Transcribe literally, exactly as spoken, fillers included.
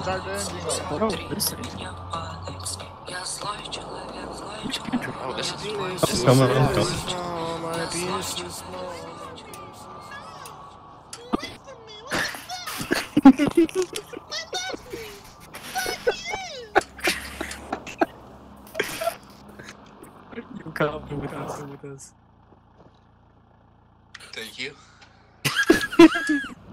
Start the engine up. Oh, listen. Oh, this is fun. This is Someone fun. else. Small, my penis is small. You come with us, with us. Thank you.